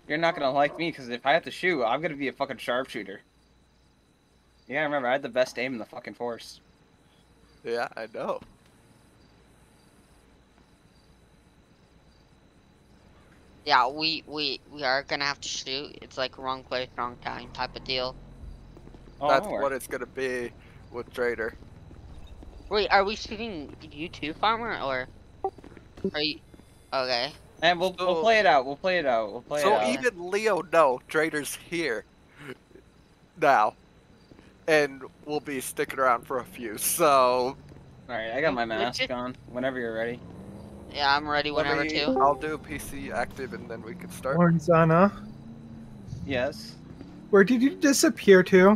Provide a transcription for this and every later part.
You're not gonna like me because if I have to shoot, I'm gonna be a fucking sharpshooter. You gotta remember, I had the best aim in the fucking force. Yeah, I know. Yeah, we are gonna have to shoot. It's like wrong place, wrong time type of deal. Oh, That's don't what worry. it's gonna be with Trader. Wait, are we shooting you too, Farmer, or are you? Okay. And we'll So, play it out. We'll play it out. We'll play it so out. even Leo know Trader's here now, and we'll be sticking around for a few. So All right, I got my Which mask on. Whenever you're ready. Yeah, I'm ready whenever too. I'll do PC active, and then we can start. Oranzana, Yes. where did you disappear to?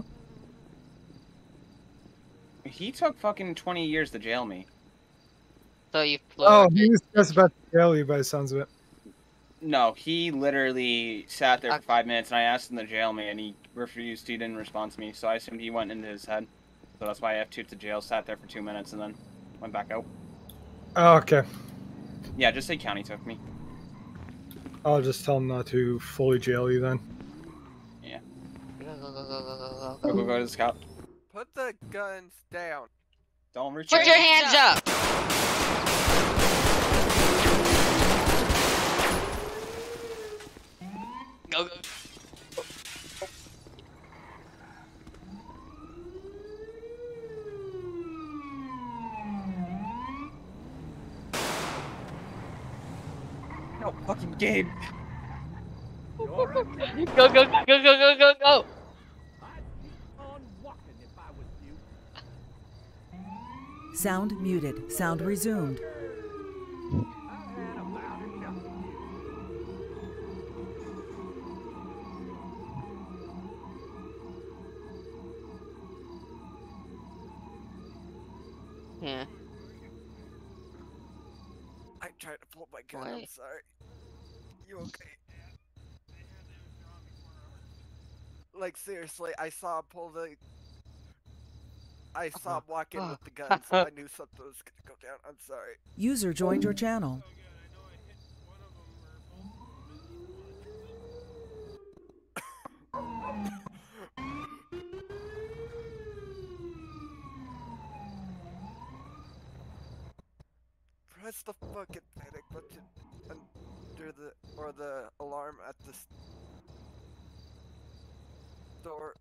He took fucking 20 years to jail me. So you Oh, floored he it. was just about to jail you by the sounds of it. No, he literally sat there for Okay. 5 minutes, and I asked him to jail me, and he refused. He didn't respond to me, so I assumed he went into his head. So that's why I F2 to jail, sat there for 2 minutes, and then went back out. Oh, okay. Yeah, just say county took me. I'll just tell him not to fully jail you then. Yeah. Go. Go to the scout. Put the guns down. Don't reach Put your hands up. Go. No, fucking Gabe. Go. Sound muted. Sound resumed. Yeah. I tried to pull my gun. I'm Wait. sorry. You okay? Like seriously, I saw him pull the. I saw him walk in with the gun, so I knew something was gonna go down. I'm sorry. User joined your channel. Press the fucking panic button under the alarm at the door.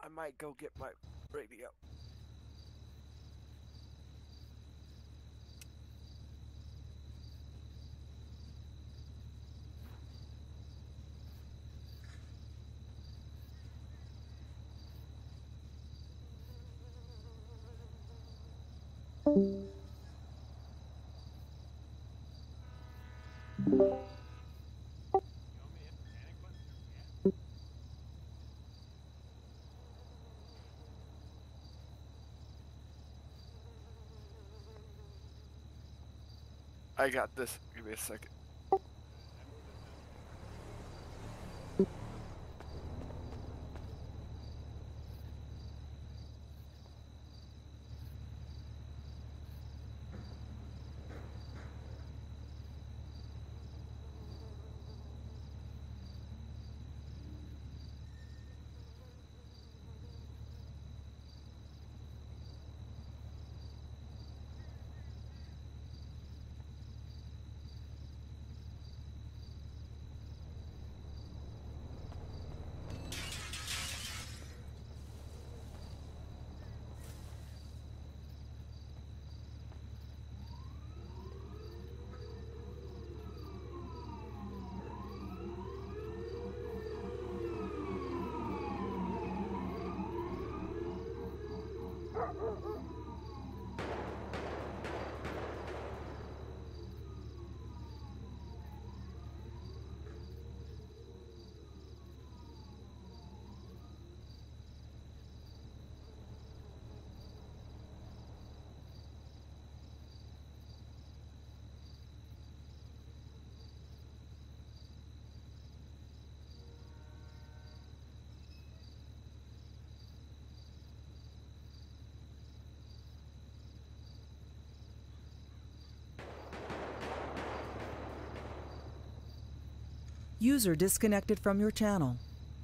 I might go get my radio. I got this. Give me a second. User disconnected from your channel.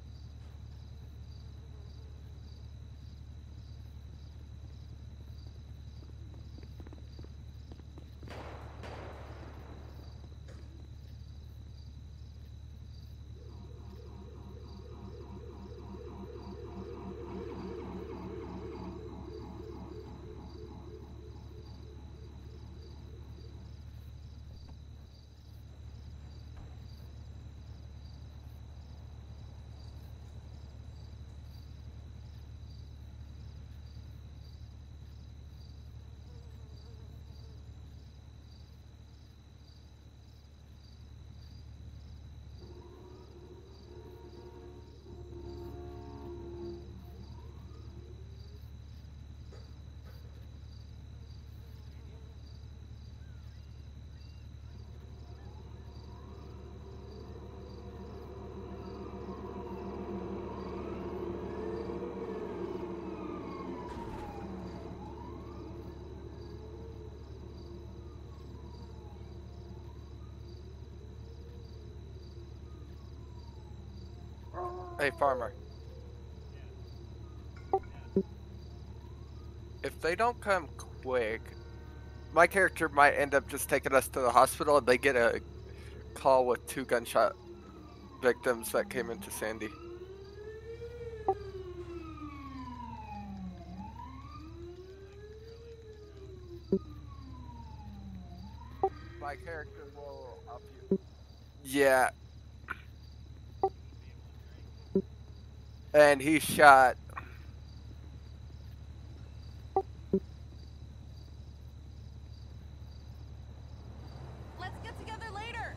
Hey, farmer. If they don't come quick, my character might end up just taking us to the hospital and they get a call with 2 gunshot victims that came into Sandy. My character will help you. Yeah. And he shot. Let's get together later.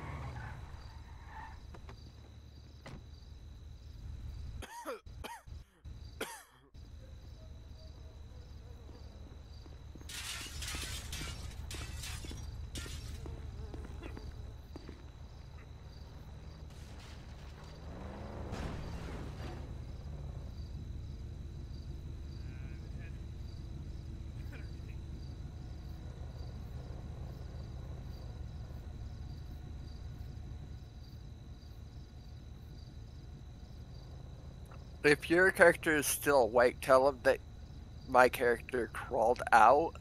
If your character is still awake, tell him that my character crawled out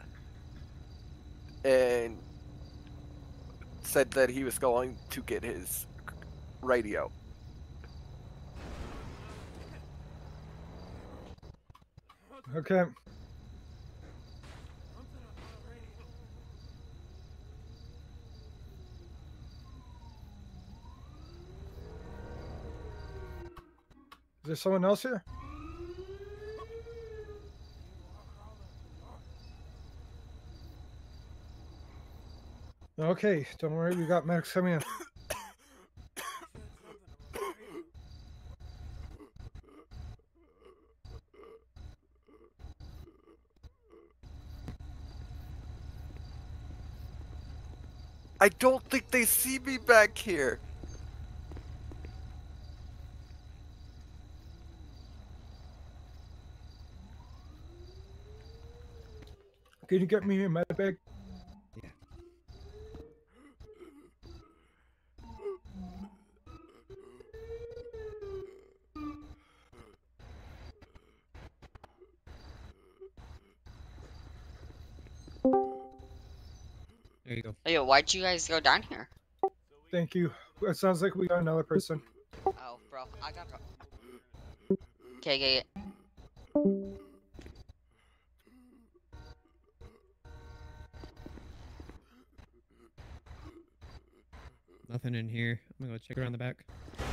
and said that he was going to get his radio. Okay. Is there someone else here? Okay, don't worry, we got medics coming in. I don't think they see me back here. Can you get me a med bag? There you go. Hey, why'd you guys go down here? Thank you. It sounds like we got another person. Oh, bro, I gotta go. Okay, get it. Nothing in here. I'm gonna go check around the back.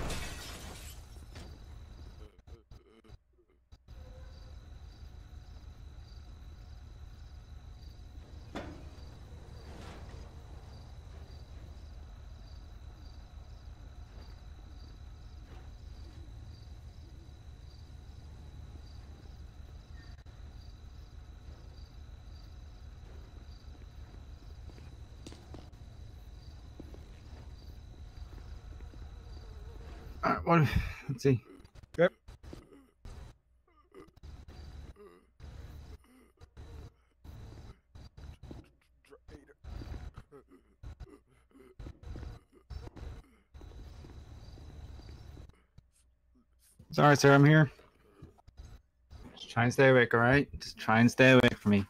Alright, well, let's see. Yep. Sorry, sir, I'm here. Just try and stay awake, alright? Just try and stay awake from me.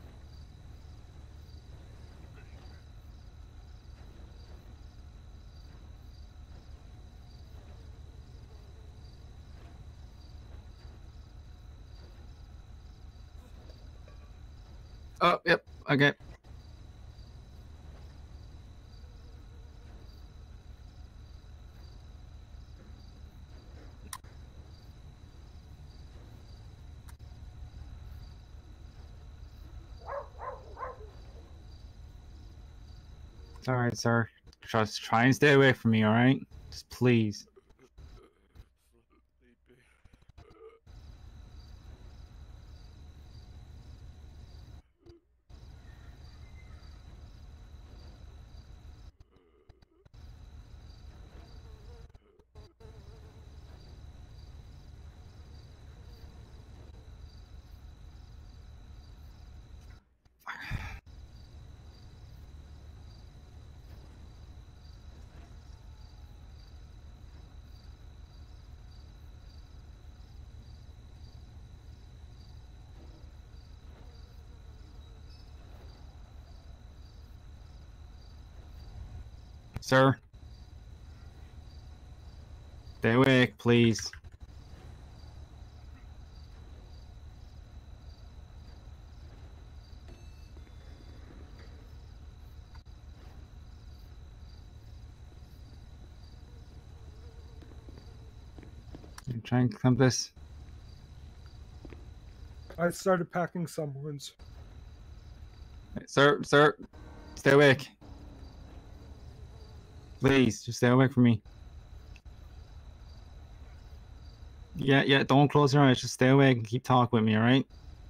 Oh, yep, okay. It's alright, sir. Just try and stay away from me, alright? Just please. Sir? Stay awake, please. Try and clamp this. I started packing some wounds. Sir, stay awake. Please, just stay awake from me. Yeah, don't close your eyes. Just stay awake and keep talking with me, alright?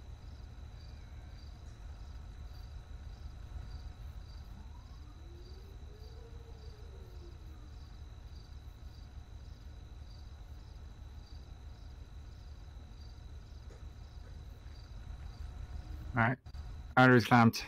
Alright. Arteries clamped.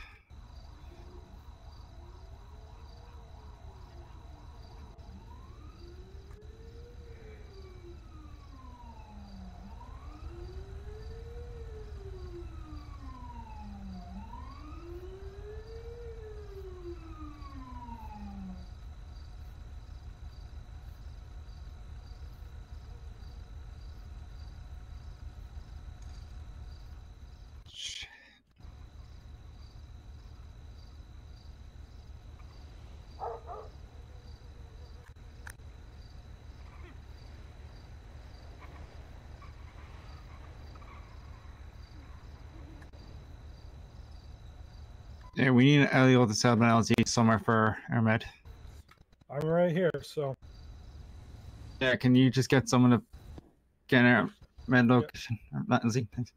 Yeah, we need Elio to set up an LZ somewhere for our med. I'm right here, so Yeah, can you just get someone to get our med location? Not LZ, thanks.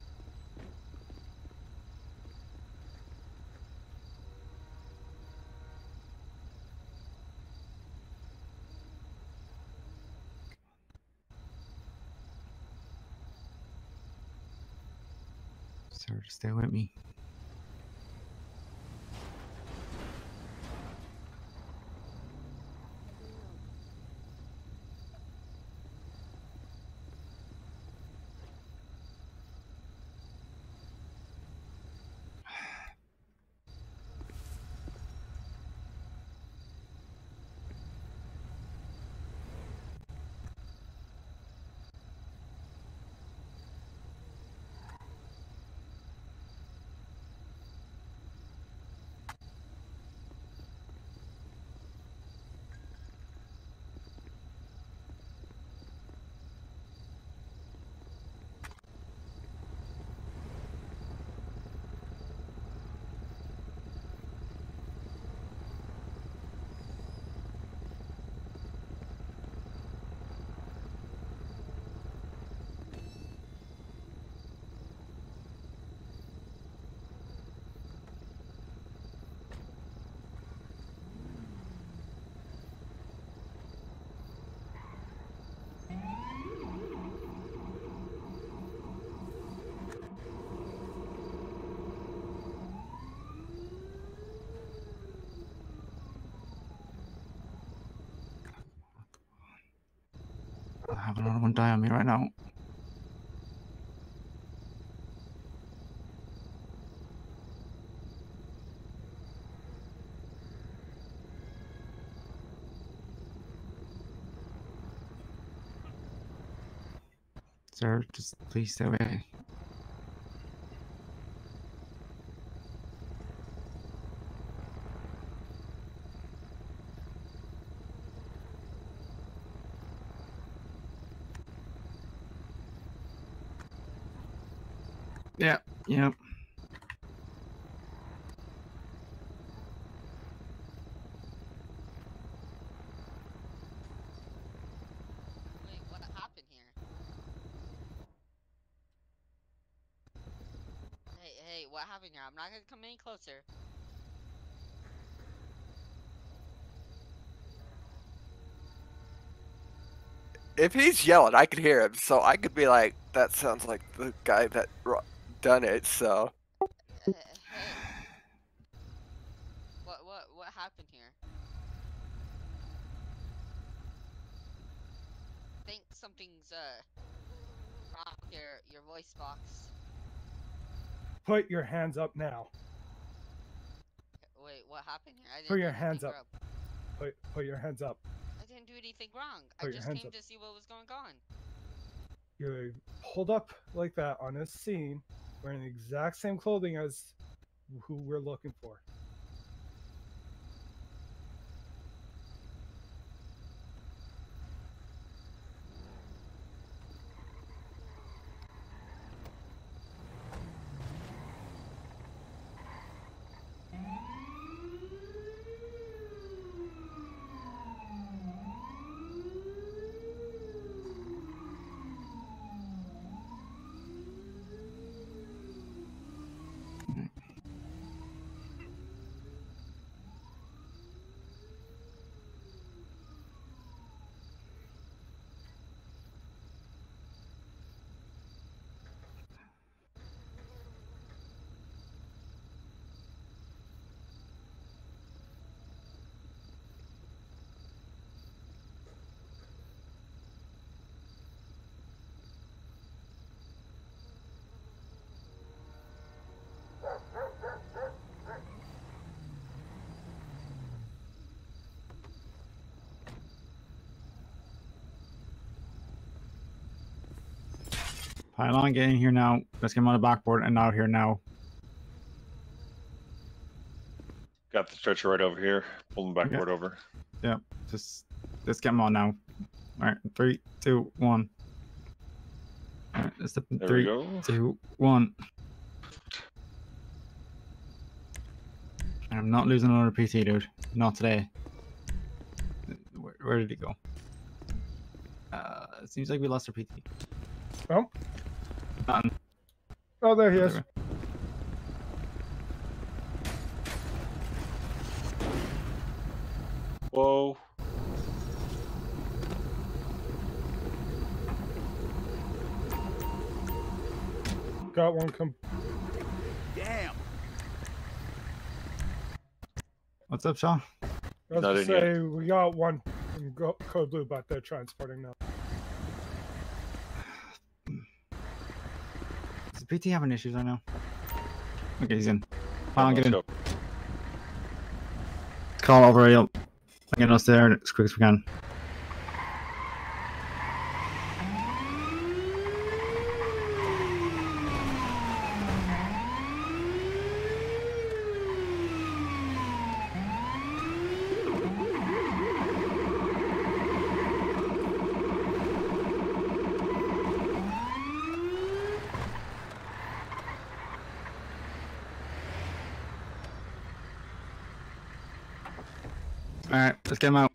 Sir, just stay with me. I have another one die on me right now. Sir, just please stay away. Yeah, yep. Wait, what happened here? Hey, what happened here? I'm not gonna come any closer. If he's yelling, I could hear him, so I could be like, "That sounds like the guy that done it." So Hey, what happened here? I think something's wrong with your voice box. put your hands up now. Wait, what happened here? I didn't Put do your anything hands up. wrong. Put your hands up. I didn't do anything wrong. Put I your just hands came up. to see what was going on. You pulled up like that on this scene, wearing the exact same clothing as who we're looking for. Pylon, get in here now. Let's get him on the backboard and out here now. Got the stretcher right over here. Pull the backboard over. Yep. Just let's get him on now. All right, 3, 2, 1. All right, let's There we 3, go. 2, 1. I'm not losing another PT, dude. Not today. Where did he go? It seems like we lost our PT. Oh, Nothing. oh, there he is. Whatever. Whoa. Got one. Damn. What's up, Sean? I was Not gonna in yet. say we got one in Code Blue, but they're transporting now. Does the PT having issues right now? Okay, he's in. Come on, get in. Let's go. Call over radio. Get us there as quick as we can. Alright, let's get him out.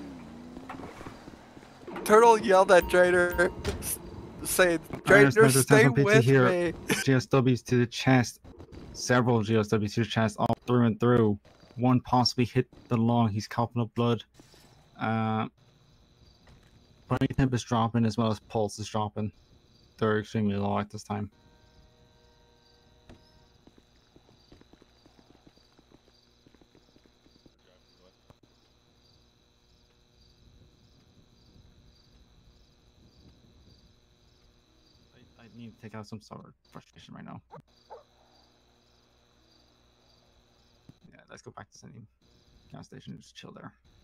Turtle yelled at Drader, saying, There's Drader, stay PT with here. me. GSWs to the chest. Several GSWs to the chest, all through and through. One possibly hit the lung. He's coughing up blood. Body temp is dropping as well as pulse is dropping. They're extremely low at this time. I need to take out some sort of frustration right now. Yeah, let's go back to Cindy gas station and just chill there.